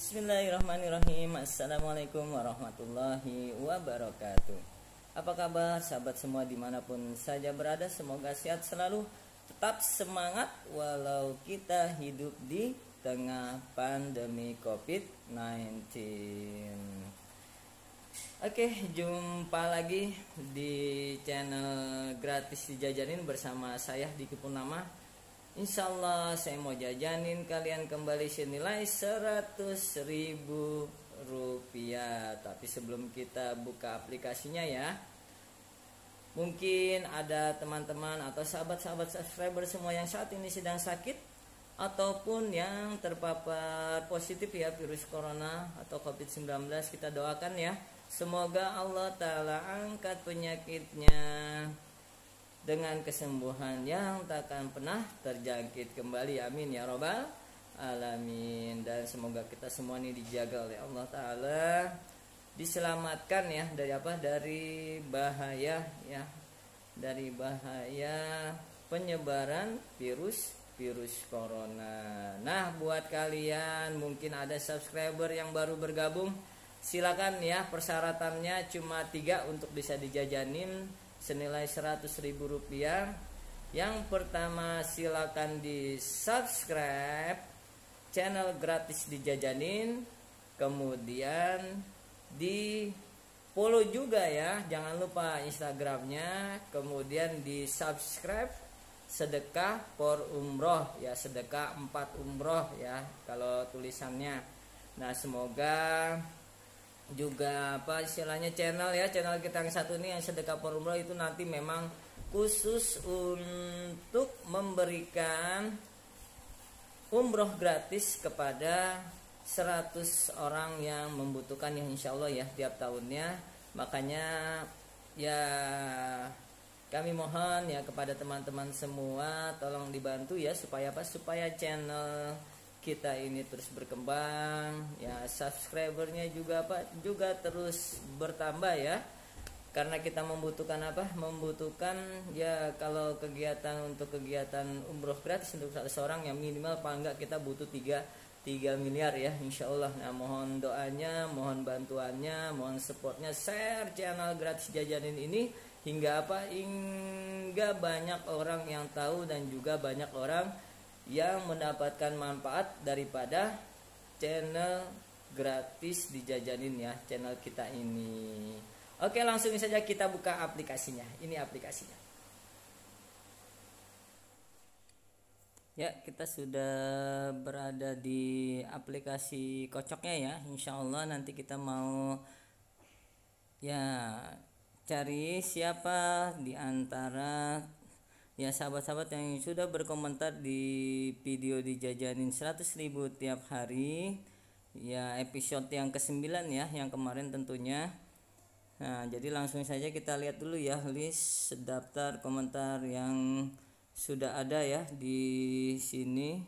Bismillahirrahmanirrahim. Assalamualaikum warahmatullahi wabarakatuh. Apa kabar sahabat semua dimanapun saja berada? Semoga sehat selalu, tetap semangat walau kita hidup di tengah pandemi COVID-19. Oke, jumpa lagi di channel gratis dijajanin bersama saya Diki Purnama. Insya Allah saya mau jajanin kalian kembali senilai 100.000 rupiah. Tapi sebelum kita buka aplikasinya ya, mungkin ada teman-teman atau sahabat-sahabat subscriber semua yang saat ini sedang sakit ataupun yang terpapar positif ya virus corona atau COVID-19. Kita doakan ya, semoga Allah Ta'ala angkat penyakitnya dengan kesembuhan yang takkan pernah terjangkit kembali. Amin ya robbal alamin. Dan semoga kita semua ini dijaga oleh Allah Ta'ala, diselamatkan ya dari apa, dari bahaya ya, dari bahaya penyebaran virus corona. Nah, buat kalian mungkin ada subscriber yang baru bergabung, silakan ya, persyaratannya cuma 3 untuk bisa dijajanin senilai 100.000 rupiah. Yang pertama, silakan di subscribe channel gratis dijajanin, kemudian di follow juga ya, jangan lupa Instagramnya, kemudian di subscribe sedekah for umroh ya, sedekah 4 umroh ya kalau tulisannya. Nah, semoga juga apa istilahnya channel kita yang satu ini yang sedekah for umroh itu nanti memang khusus untuk memberikan umroh gratis kepada 100 orang yang membutuhkan ya, insya Allah ya, tiap tahunnya. Makanya ya kami mohon ya kepada teman-teman semua, tolong dibantu ya supaya apa, supaya channel kita ini terus berkembang ya, subscribernya juga apa, juga terus bertambah ya, karena kita membutuhkan apa, membutuhkan ya, kalau kegiatan umroh gratis untuk seseorang yang minimal paling enggak kita butuh 3 miliar ya, insya Allah. Nah, mohon doanya, mohon bantuannya, mohon supportnya, share channel gratis jajanin ini hingga apa, hingga banyak orang yang tahu dan juga banyak orang yang mendapatkan manfaat daripada channel gratis dijajanin ya, channel kita ini. Oke, langsung saja kita buka aplikasinya. Ini aplikasinya ya, kita sudah berada di aplikasi kocoknya ya. Insya Allah nanti kita mau ya cari siapa di antara ya sahabat-sahabat yang sudah berkomentar di video dijajanin 100.000 tiap hari ya, episode yang ke-9 ya, yang kemarin tentunya. Nah, jadi langsung saja kita lihat dulu ya list daftar komentar yang sudah ada ya di sini.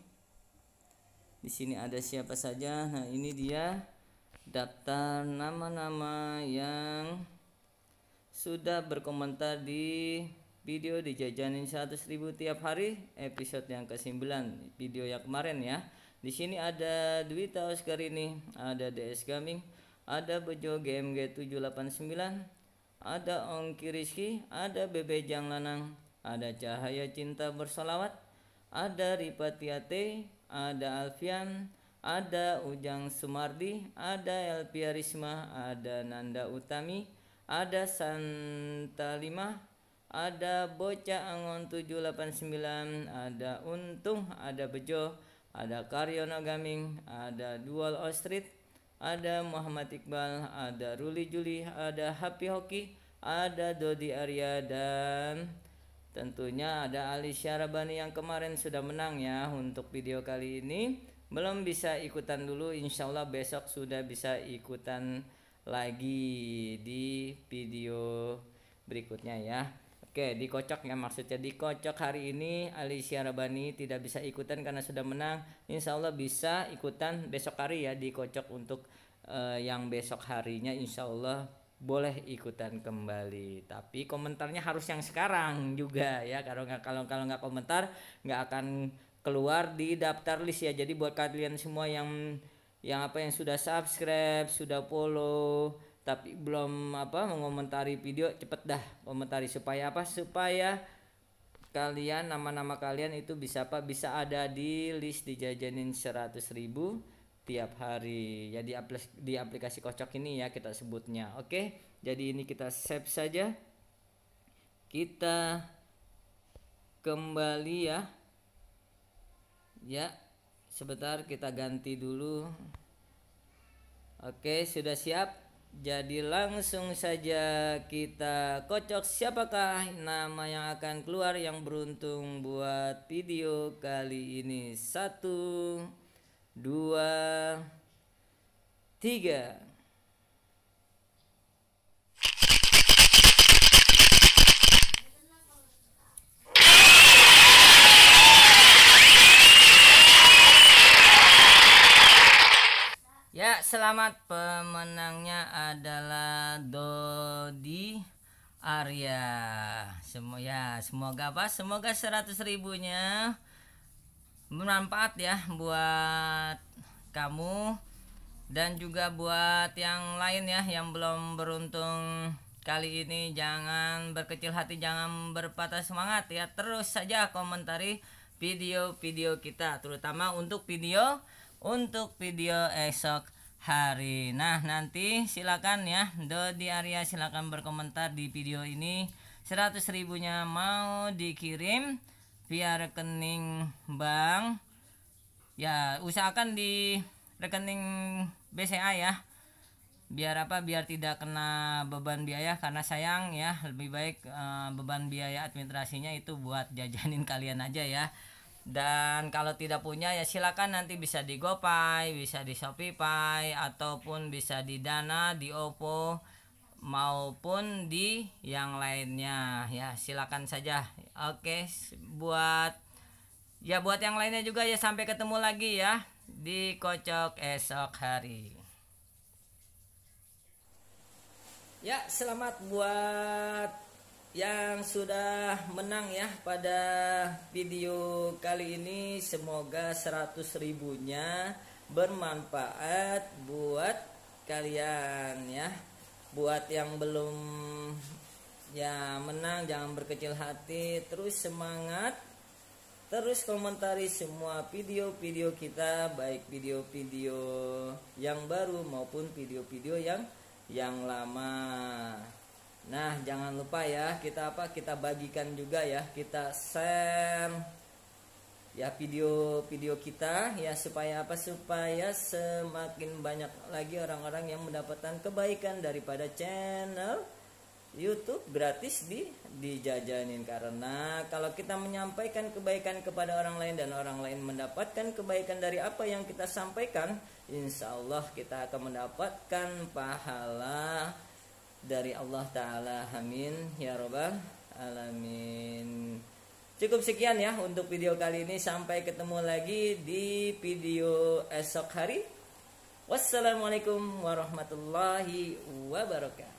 Di sini ada siapa saja. Nah, ini dia daftar nama-nama yang sudah berkomentar di video dijajanin 100.000 tiap hari episode yang ke-9, video yang kemarin ya. Di sini ada Dwita Oscarini, ada DS Gaming, ada Bejo GMG 789, ada Ongki Rizky, ada Bebe Jang Lanang, ada Cahaya Cinta Bersolawat, ada Ripatiate, ada Alfian, ada Ujang Sumardi, ada Elpia Risma, ada Nanda Utami, ada Santa Lima, ada Bocah Angon 789, ada Untung, ada Bejo, ada Karyono Gaming, ada Dual Ostrit, ada Muhammad Iqbal, ada Ruli Juli, ada Happy Hoki, ada Dodi Arya, dan tentunya ada Ali Syarabani yang kemarin sudah menang ya. Untuk video kali ini belum bisa ikutan dulu, insya Allah besok sudah bisa ikutan lagi di video berikutnya ya. Oke, dikocok ya, maksudnya dikocok hari ini Ali Syarabani tidak bisa ikutan karena sudah menang. Insya Allah bisa ikutan besok hari ya, dikocok untuk yang besok harinya insya Allah boleh ikutan kembali. Tapi komentarnya harus yang sekarang juga ya, kalau nggak komentar nggak akan keluar di daftar list ya. Jadi buat kalian semua yang yang sudah subscribe, sudah follow, tapi belum mengomentari video, cepet dah komentari supaya supaya kalian, nama-nama kalian itu bisa bisa ada di list dijajanin 100.000 tiap hari ya, di aplikasi Kocok ini ya kita sebutnya. Oke, jadi ini kita save saja, kita kembali ya sebentar, kita ganti dulu. Oke, sudah siap. Jadi langsung saja kita kocok siapakah nama yang akan keluar yang beruntung buat video kali ini. 1, 2, 3. Ya, selamat, pemenangnya adalah Dodi Arya. Semoga semoga 100.000-nya bermanfaat ya buat kamu dan juga buat yang lain ya yang belum beruntung kali ini. Jangan berkecil hati, jangan berpatah semangat ya. Terus saja komentari video-video kita, terutama untuk video esok hari. Nah, nanti silakan ya Dodi Arya, silakan berkomentar di video ini. 100.000-nya mau dikirim via rekening bank ya, usahakan di rekening BCA ya, biar biar tidak kena beban biaya, karena sayang ya, lebih baik beban biaya administrasinya itu buat jajanin kalian aja ya. Dan kalau tidak punya ya silakan nanti bisa di GoPay, bisa di Shopee, ataupun bisa di Dana, di OVO maupun di yang lainnya ya, silakan saja. Oke, buat yang lainnya juga ya, sampai ketemu lagi ya di Kocok esok hari. Ya, selamat buat yang sudah menang ya pada video kali ini. Semoga 100.000-nya bermanfaat buat kalian ya. Buat yang belum ya menang, jangan berkecil hati, terus semangat, terus komentari semua video-video kita, baik video-video yang baru maupun video-video yang lama. Nah, jangan lupa ya, kita bagikan juga ya, kita share ya video-video kita ya, supaya supaya semakin banyak lagi orang-orang yang mendapatkan kebaikan daripada channel YouTube gratis dijajanin. Karena kalau kita menyampaikan kebaikan kepada orang lain dan orang lain mendapatkan kebaikan dari apa yang kita sampaikan, insya Allah kita akan mendapatkan pahala dari Allah Ta'ala. Amin ya robbal alamin. Cukup sekian ya untuk video kali ini. Sampai ketemu lagi di video esok hari. Wassalamualaikum warahmatullahi wabarakatuh.